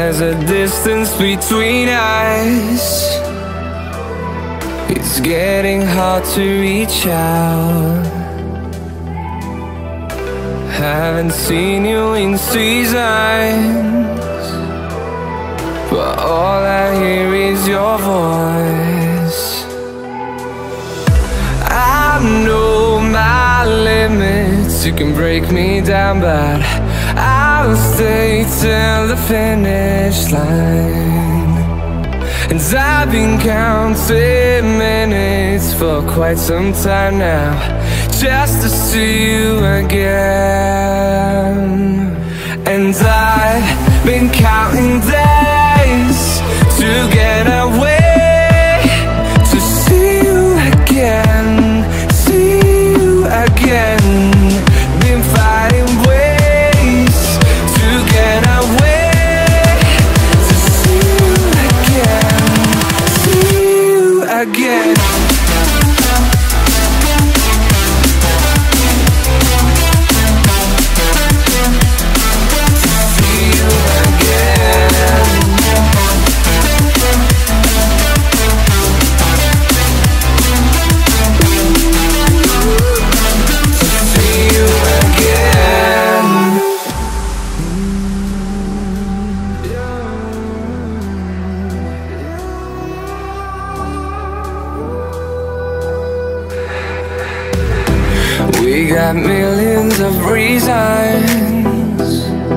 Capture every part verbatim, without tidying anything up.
There's a distance between us. It's getting hard to reach out. Haven't seen you in seasons, but all I hear is your voice. I know my limits, you can break me down, but I'll stay till the finish line. And I've been counting minutes for quite some time now, just to see you again. And I've been counting days to get away, to see you again, see you again. Been fighting ways to get away, to see you again, see you again. We got millions of reasons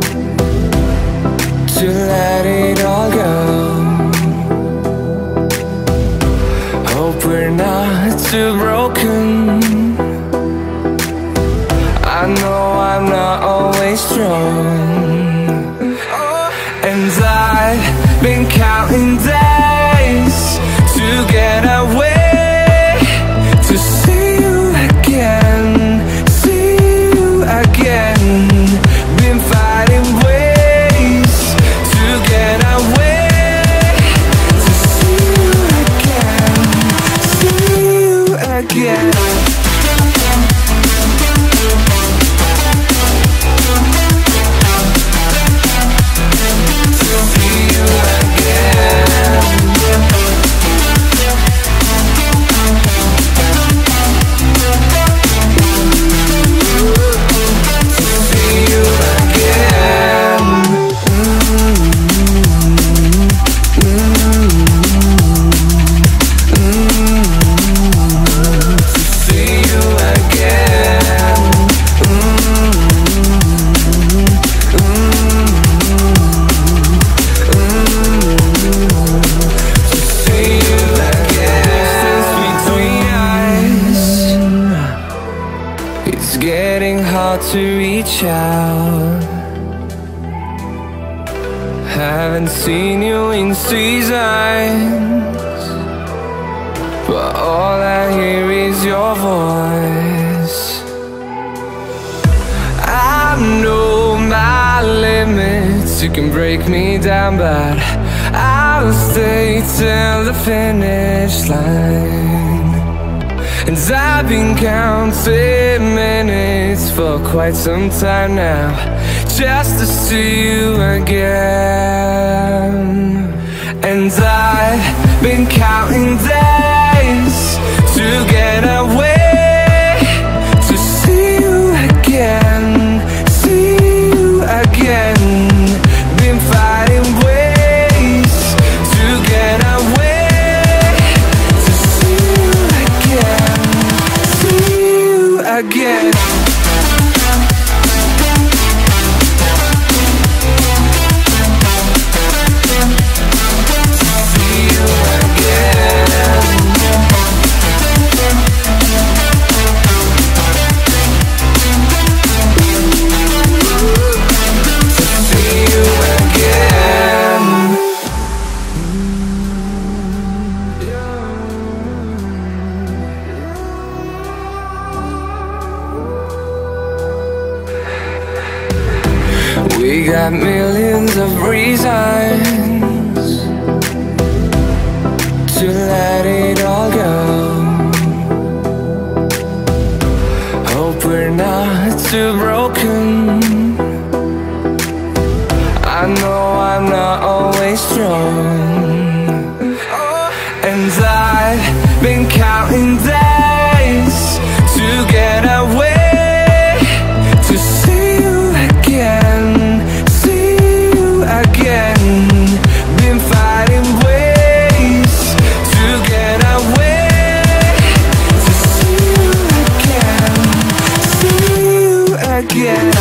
to let it all go. Hope we're not too broken. I know I'm not always strong, and I've been counting days to get away, to see you again, again. Been fighting ways to get away, to see you again, see you again. To reach out. Haven't seen you in seasons, but all I hear is your voice. I know my limits, you can break me down, but I'll stay till the finish line. And I've been counting minutes for quite some time now, just to see you again. And I've been counting days to get away, to see you again, see you again. Been fighting ways to get away, to see you again, see you again. We got millions of reasons to let it all go. Hope we're not too broken. I know I'm not alone. stay strong. And I've been counting days to get away, to see you again, see you again. Been fighting ways to get away, to see you again, see you again.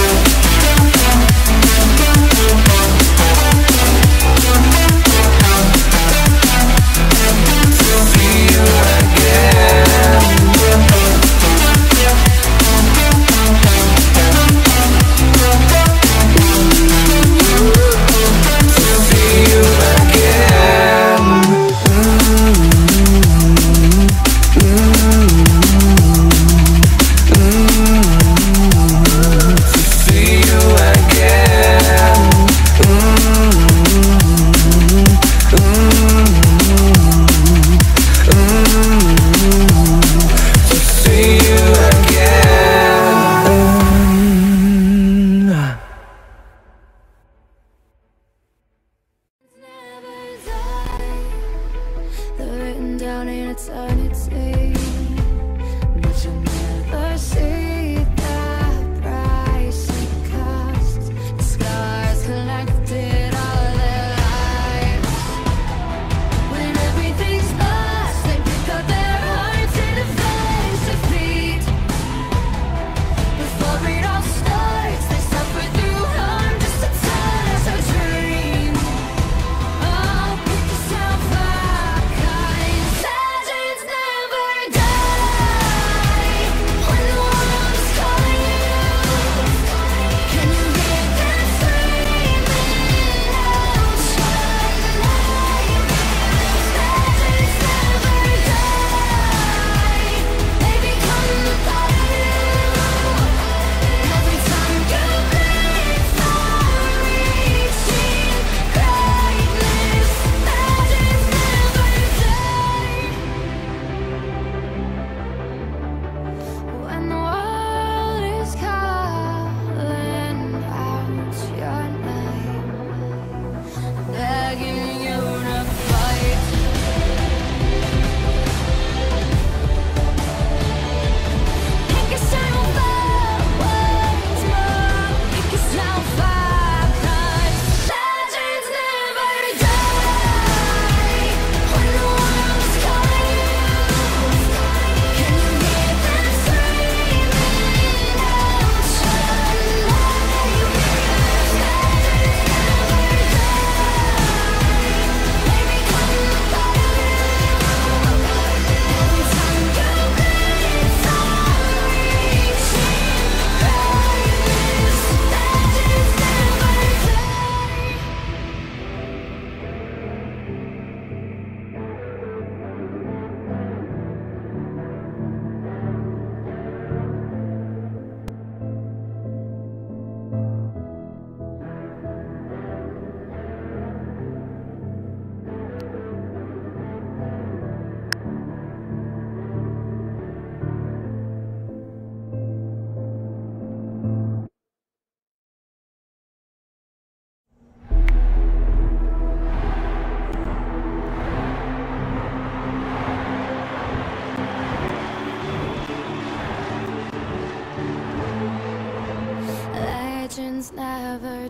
Legends never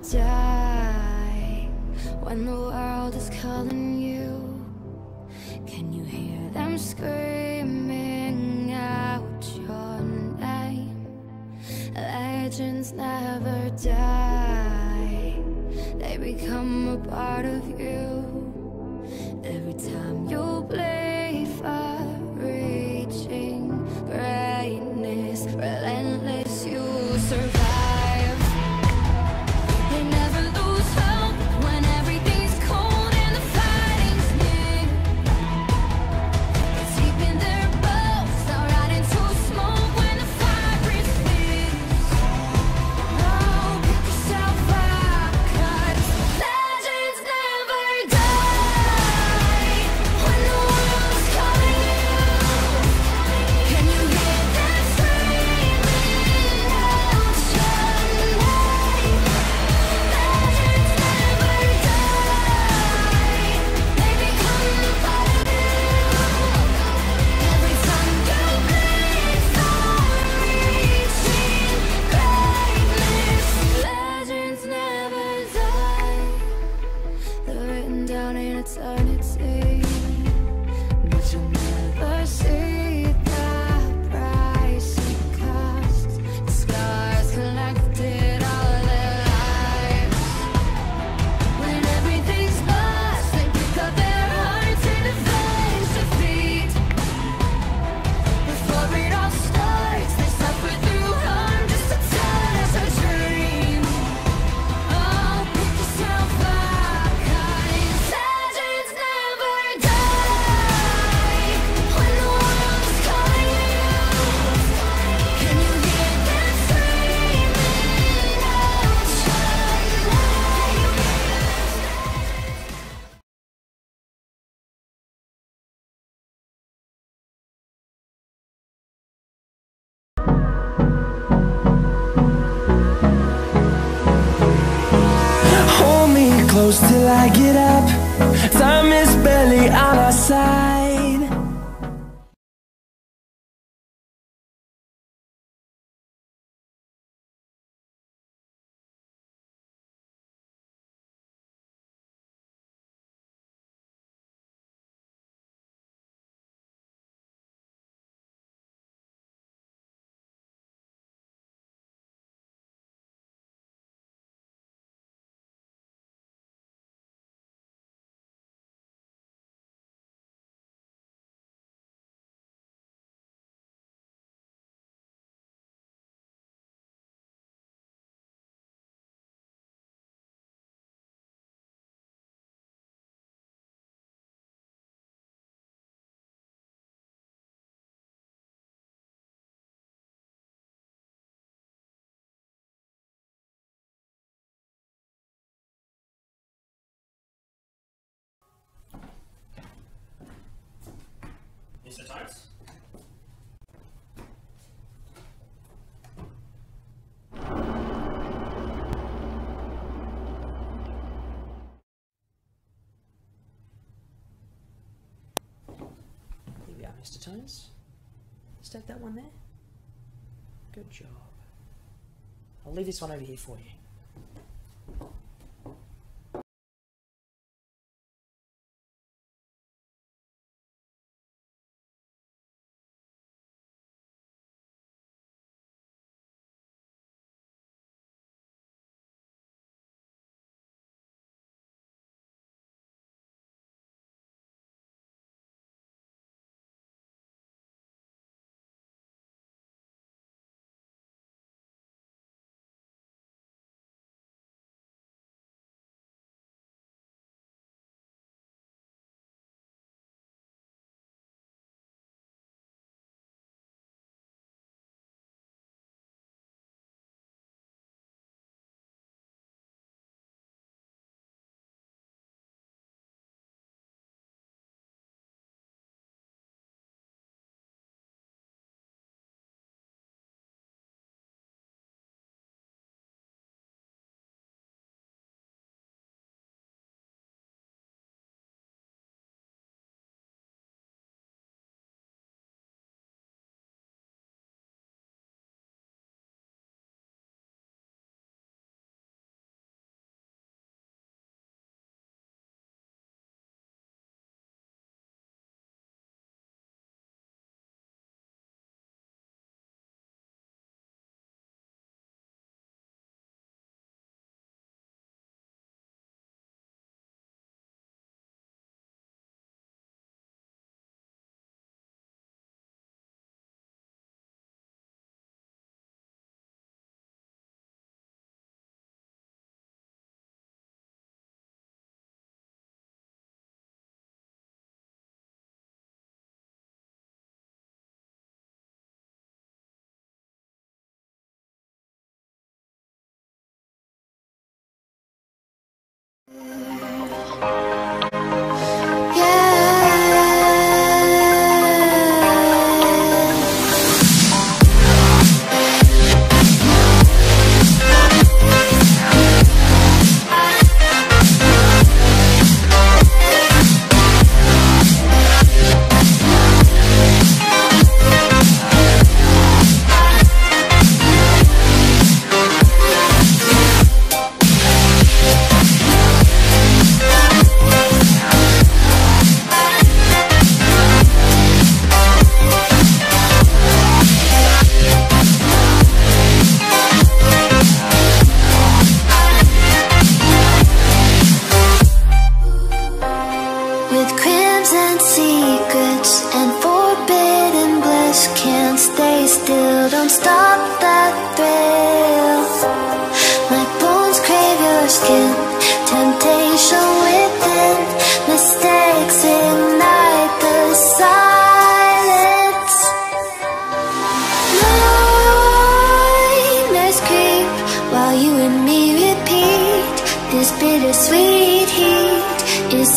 die when the world is calling you. Can you hear them screaming out your name? Legends never die, they become a part of you. Every time you bleed far reaching greatness, relentless, you survive. When eternity, but you'll never see the price it costs. The scars collected all their lives. When everything's lost, they pick up their hearts and face defeat. Before it all starts, they suffer through harm just to touch a dream. Oh, pick yourself up, 'cause legends never die. When the world is calling you, can you hear them screaming out your name? Hold me close till I get up. Time is barely on our side. Mister Tights? Here we are, Mister Tones. Let's take that one there. Good job. I'll leave this one over here for you.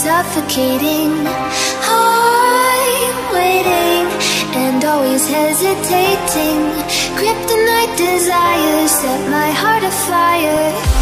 suffocating. I'm waiting and always hesitating. Kryptonite desires set my heart afire.